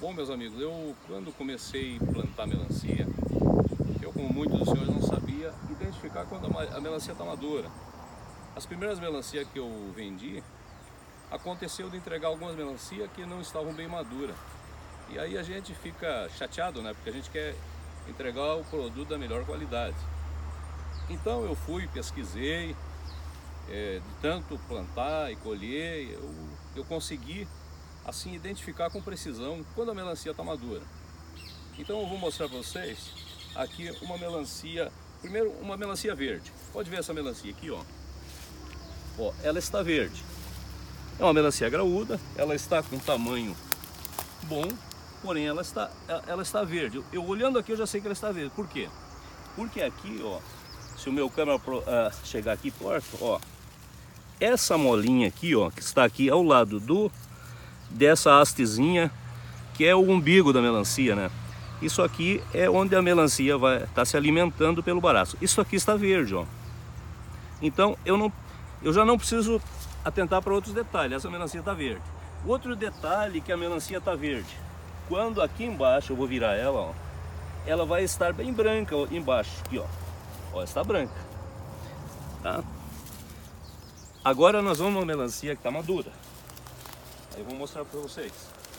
Bom, meus amigos, eu quando comecei a plantar melancia, eu, como muitos dos senhores, não sabia identificar quando a melancia está madura. As primeiras melancias que eu vendi, aconteceu de entregar algumas melancias que não estavam bem maduras. E aí a gente fica chateado, né? Porque a gente quer entregar o produto da melhor qualidade. Então eu fui, pesquisei, de tanto plantar e colher, eu consegui assim identificar com precisão quando a melancia está madura. Então eu vou mostrar para vocês aqui uma melancia, primeiro uma melancia verde. Pode ver essa melancia aqui, ó. Ó, ela está verde. É uma melancia graúda, ela está com tamanho bom, porém ela está verde. Eu olhando aqui eu já sei que ela está verde. Por quê? Porque aqui, ó, se o meu câmera chegar aqui perto, ó, essa molinha aqui, ó, que está aqui ao lado dessa hastezinha, que é o umbigo da melancia, né? Isso aqui é onde a melancia vai estar se alimentando pelo baraço. Isso aqui está verde, ó. Então eu já não preciso atentar para outros detalhes. Essa melancia está verde. Outro detalhe que a melancia está verde. Quando aqui embaixo eu vou virar ela, ó, ela vai estar bem branca ó, embaixo, aqui, ó. Ó, está branca. Tá? Agora nós vamos uma melancia que está madura. Aí eu vou mostrar para vocês.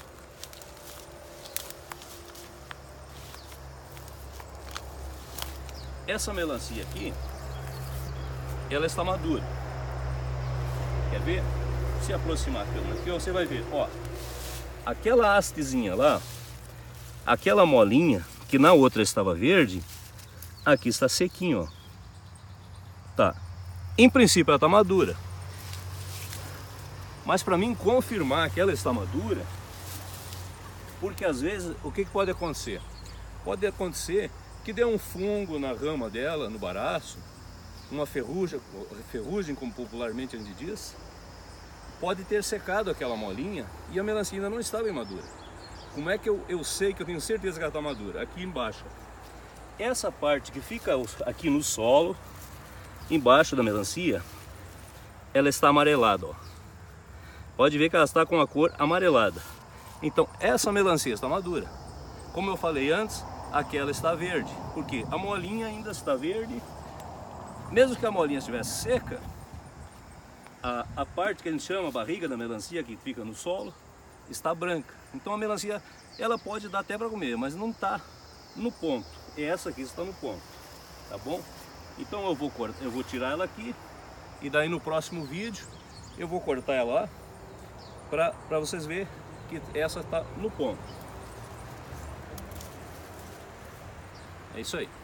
Essa melancia aqui, ela está madura. Quer ver? Se aproximar aqui, você vai ver, ó. Aquela hastezinha lá, aquela molinha que na outra estava verde, aqui está sequinho, ó. Tá. Em princípio ela está madura. Mas para mim confirmar que ela está madura, porque às vezes o que pode acontecer? Pode acontecer que dê um fungo na rama dela, no baraço, uma ferrugem, como popularmente a gente diz, pode ter secado aquela molinha e a melancia ainda não está bem madura. Como é que eu sei que eu tenho certeza que ela está madura? Aqui embaixo. Essa parte que fica aqui no solo, embaixo da melancia, ela está amarelada, ó. Pode ver que ela está com a cor amarelada. Então essa melancia está madura. Como eu falei antes, aquela está verde. Porque a molinha ainda está verde. Mesmo que a molinha estivesse seca, a parte que a gente chama a barriga da melancia, que fica no solo, está branca. Então a melancia, ela pode dar até para comer, mas não está no ponto. Essa aqui está no ponto, tá bom? Então eu vou tirar ela aqui e daí no próximo vídeo eu vou cortar ela lá para vocês verem que essa está no ponto. É isso aí.